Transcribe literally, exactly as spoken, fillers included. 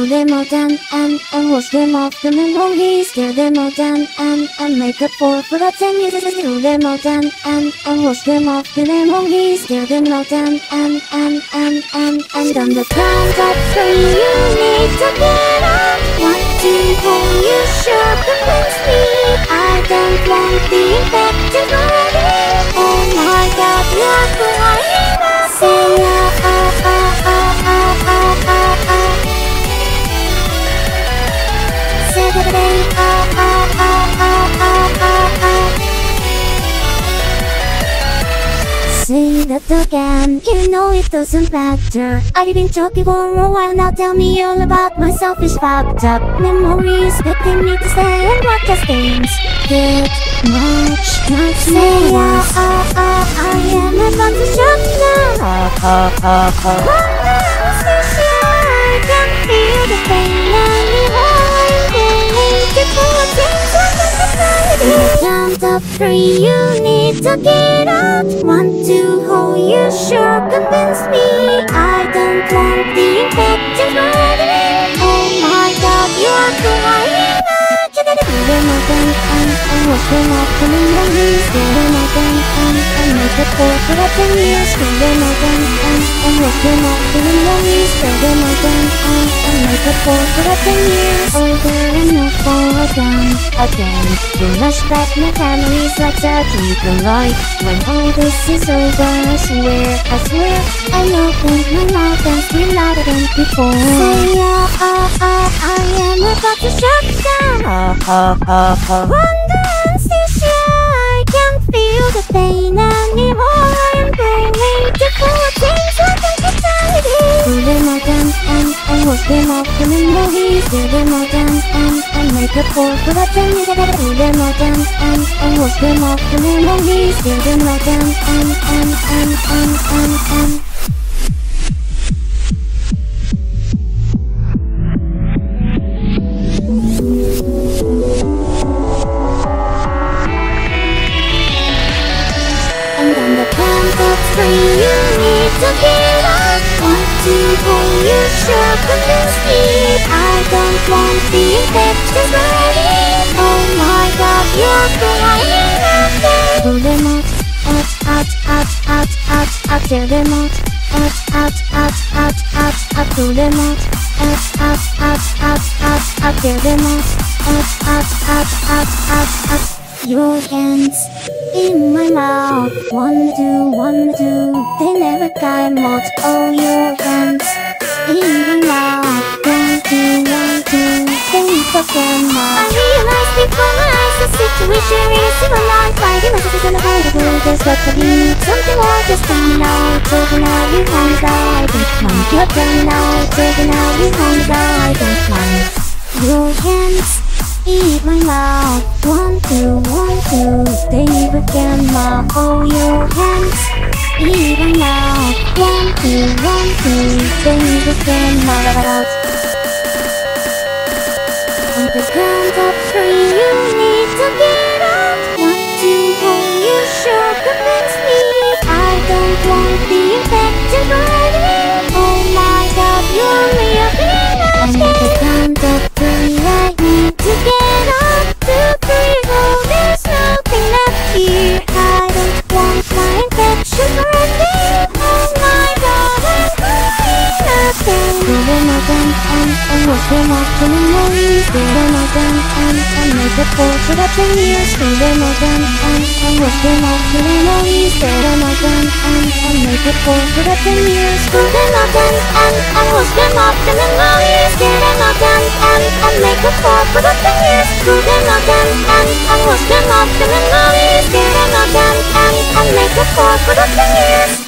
Screw them all down and, and wash them off the memories. Tear them all down and, and make up for forgotten years. Screw them all down and, and wash them off the memories. Tear them all down and, and, and, and, and on the count of three you need to get up. One, two, three, you sure convince me. I don't want the infected already. Oh my God, you're crying. Say ah ah ah ah ah ah ah ah. Say ah ah ah ah ah ah ah. Say that again, you know it doesn't matter. I've been talking for a while now, tell me all about myself is fucked up. Memories expecting me to stay and watch as things get much, much Say ah ah ah, I am about to shut down. Ah ah ah ah. I can feel the pain anymore. I'm going to pull things on the society. In the count of three you need to get out. One, two, oh you sure convinced me. I don't want the infected already. Oh my God, you're crying. Screw them all down and, and wash them off the memories. Screw them all down and, and make up for forgotten years. Screw them all down and, and wash them off the memories. Screw them all down and, and make up for forgotten years. Over and over again, again. To rush back my memories like Jackie the light. When all this is over, I swear, I swear I'll open my mouth and scream louder than before. Say ah ah ah, I am about to shut down. Ah ah ah ah. Wonder anesthesia, I can't feel the pain anymore. I'm going to pull things like a fatality. Screw them all down and, and wash them off the memories. Tear them all down and, and make up for forgotten years. Screw them all down and, and wash them off the memories. Tear them all down and, and, and, and, and, and. Three, you need to get up. One, two, three, you sure convince me. I don't want the infected already. Oh my God, you're crying out there. Pull them out, out, out, out, out, out, out. Tear them out, out, out, out, out, out, out. Pull them out, out, out, out, out, out, out. Tear them out, out, out, out, out, out, out. Your hands in my mouth. One, two, one, two. They never come out. Oh, your hands in my mouth. One, two, one, two. They never come out. I realized before my eyes the situation is in my life. Finding myself is unavoidable. There's got to be something more. Just tell me now. Tell me now you can't die. I don't mind. You tell me now. Tell me now you can't die. I don't mind. Your hands eat my mouth. One, two, one, two. They never can mouth. Oh, your hands eat my mouth. One, two, one, two. They never can mouth. On the count of three, you need to get up. One, two, three, you sure convince me. I don't want the infected already. Oh my God, you're really enough. On the count of three, I need to get up. Two, three, oh, there's nothing left here. I don't want my infection already. Oh my God, I'm crying nothing. Screw them all down and, and wash them off the memories. Screw them all down and, and make up for forgotten years. Screw them all down and, and wash them off the memories. Screw them all down and, and make up for forgotten years. Screw them all down and, and wash them off the memories. Screw them all down and, and make up for forgotten years. Screw them all down and, and wash them off the memories. Screw them all down and, and make up for forgotten years.